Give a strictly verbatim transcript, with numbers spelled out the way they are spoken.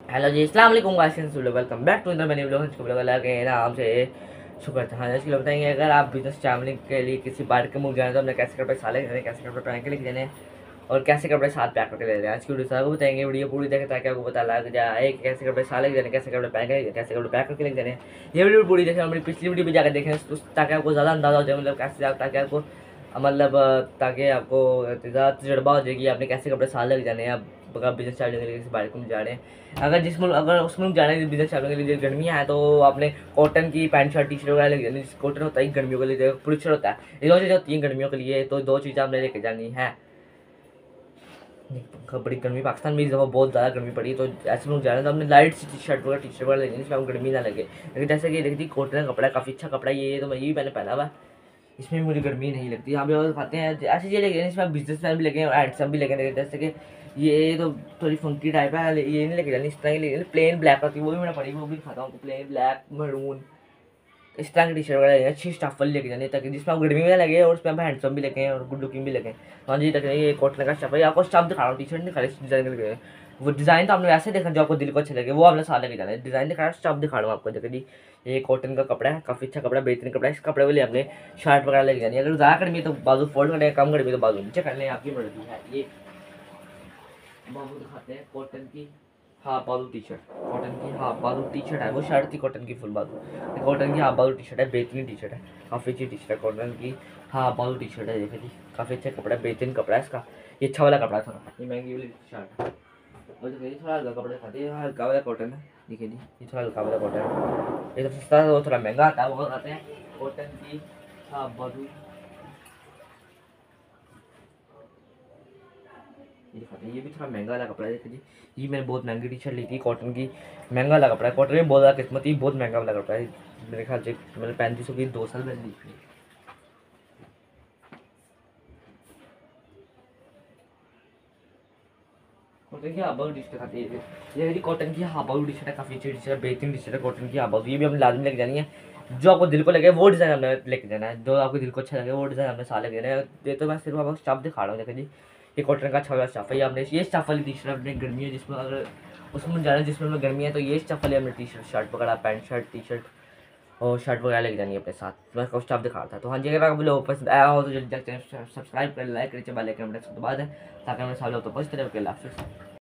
Hello जी, अस्सलाम वालेकुम गाइस, वेलकम बैक टू मैंने ब्लॉग को ब्लॉग लगे नाम से शुक्र था। आज की बताएंगे अगर आप बिजनेस ट्रैवलिंग के लिए किसी बाहर के मुल्क जाए तो हमने कैसे कपड़े साले जाने, कैसे कपड़े पहन के लेके जाने और कैसे कपड़े साथ पैक करके ले जाए। आज की वीडियो सारा बताएंगे, वीडियो पूरी देखें ताकि आपको पता लग जाए कि कैसे कपड़े साले जाने, कैसे कपड़े पहन के कैसे कपड़े पैक करके लेके जाने। ये वीडियो पूरी देखें, हमारी पिछली वीडियो भी जाकर देखें ताकि आपको ज़्यादा अंदाजा हो जाए, मतलब कैसे जाए, ताकि आपको मतलब ताकि आपको ज़्यादा तजुर्बा हो जाएगी आपने कैसे कपड़े साल लग जाने हैं। आप अगर बिजनेस स्टार्ट करने के लिए किसी बाहर को जा रहे हैं, अगर जिस मुल्क अगर उस मुल्क जाने बिजनेस स्टार्ट करने के लिए गर्मियाँ हैं तो आपने कॉटन की पैंट शर्ट टी शर्ट वगैरह लेके जानी। कॉटन होता है गर्मियों के लिए, पॉलिस्टर होता है, ये दो चीज़ें होती हैं गर्मियों के लिए, तो दो चीज़ें आपने लेके जानी है। बड़ी गर्मी पाकिस्तान में इस दफ़ा बहुत ज़्यादा गर्मी पड़ी, तो ऐसे लोग जा रहे हैं तो हमने लाइट सी टी शर्ट वगैरह टी शर्ट वगैरह लेनी जिसमें हम गर्मी ना लगे। लेकिन जैसे कि देखती कॉटन का कपड़ा है, काफ़ी अच्छा कपड़ा ये, तो मैं ये भी मैंने पहना हुआ, इसमें मुझे गर्मी नहीं लगती। यहाँ पे और खाते हैं ऐसी चीज़ें लेके इसमें बिजनेस मैन भी लेके और हैंडसम भी लेके, जैसे कि ये तो थोड़ी फंकी टाइप है, ये नहीं लेके जानी, इस तरह की लेके प्लेन ब्लैक होती है, वो भी मैंने पड़ी, वो भी खाता हूँ, प्लेन ब्लैक मरून इस तरह की टी शर्ट वगैरह अच्छी स्टफ वाली लेके जानी ताकि जिसमें आप गर्मी में लगे और उसमें आप हैंडसम भी लगे और गुड लुकिंग भी लगे। हाँ जी, तक ये कॉटन का स्टफ है, आपको स्टफ दिखा रहा हूँ, टी शर्ट नहीं खा रही डिज़ाइन लगे। वो डिज़ाइन तो आपने वैसे देखा जो आपको दिल को अच्छा लगे वो आपने साथ लेके जाना है। डिज़ाइन दिखा रहा है, स्टफ दिखा रहा हूँ आपको। देखिए जी, ये कॉटन का कपड़ा है, काफ़ी अच्छा कपड़ा, बेहतरीन कपड़ा है। इस कपड़े वाले आपने शर्ट वगैरह लेके जानी है। अगर ज़्यादा गर्मी तो बाजू फोल्ड करने, कम गर्मी तो बाजू नीचे करने, आपकी मर्जी है। ये बाजू दिखाते हैं कॉटन की हाफ बाजू टी शर्ट, कॉटन की हाफ बाजू टी शर्ट है, वो शर्ट थी कॉटन की फुल बाजू, कॉटन की हाफ बाजू टी शर्ट है, बेहतरीन टी शर्ट है, काफ़ी अच्छी टी शर्ट है, कॉटन की हाफ बाजू टी शर्ट है। देखिए जी, काफ़ी अच्छा कपड़ा है, बेहतरीन कपड़ा है इसका, ये अच्छा वाला कपड़ा है थोड़ा, ये महंगी वाली शर्ट है। और देखिए थोड़ा हल्का कपड़ा दिखाते हैं, हल्का वाला कॉटन है। देखिए जी, ये थोड़ा हल्का वाला कॉटन है, ये तो सस्ता है, वो थोड़ा महंगा आता है। वो आते हैं कॉटन की हाफ बाजू, ये दिखाते हैं, ये भी थोड़ा महंगा वाला कपड़ा है। देखिए जी, ये मैंने बहुत महंगी टी शर्ट ली थी कॉटन की, महंगा वाला कपड़ा है, कॉटन में बहुत ज़्यादा किस्मत ही, बहुत महंगा वाला कपड़ा है। मेरे ख्याल से मैंने पैंतीस सौ की दो साल पहले ली थी। कॉटन की हाफ टी शर्ट खाती है, ये मेरी कॉटन की हाफ टी शर्ट है, काफ़ी अच्छी टी शर्ट है, बेहतरीन टी शर्ट है कॉटन की हाफ। ये भी हमने लाजमी लेके जानी है, जो आपको दिल को लगे वो डिज़ाइन हमने लेके जाना है, जो आपको दिल को अच्छा लगे वो डिज़ाइन हमने साथ लेके जाना है। ये तो मैं सिर्फ आपको स्टफ दिखा रहा हूँ। देखिए जी, ये कॉटन का अच्छा वाला स्टफ है, ये हमने ये स्टफ वाली टी शर्ट अपनी गर्मी है जिसमें अगर उसमें जाना है जिसमें गर्मी है तो ये स्टफ वाली हमने टी शर्ट शर्ट वगैरह पैंट शर्ट टी शर्ट और शर्ट वगैरह लेके जानी है अपने साथ। मैं आपको स्टफ दिखा रहा था। तो हाँ जी, अगर आपको लोग पसंद आया हो तो जल्दी सब्सक्राइब कर, लाइक करिए, बाल आइकन बटन सब दबा दें ताकि हमें सारे लोग तो पहुँचते रहे। ओके, अल्लाह हाफ़िज़।